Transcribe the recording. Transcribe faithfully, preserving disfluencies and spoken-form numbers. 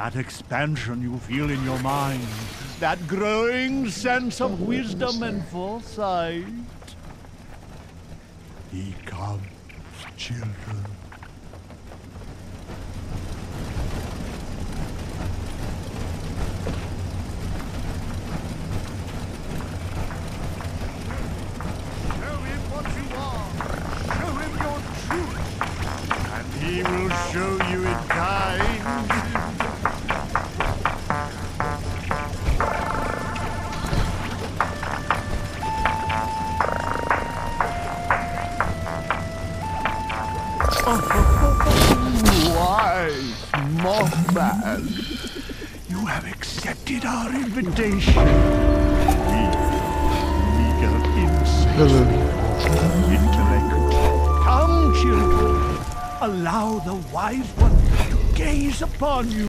That expansion you feel in your mind, that growing sense of wisdom and foresight. He comes, children. Show him what you are. Show him your truth. And he will show you in kind. Wise Mothman, you have accepted our invitation. We, eager, insatiable intellect. Come, children, allow the wise one to gaze upon you.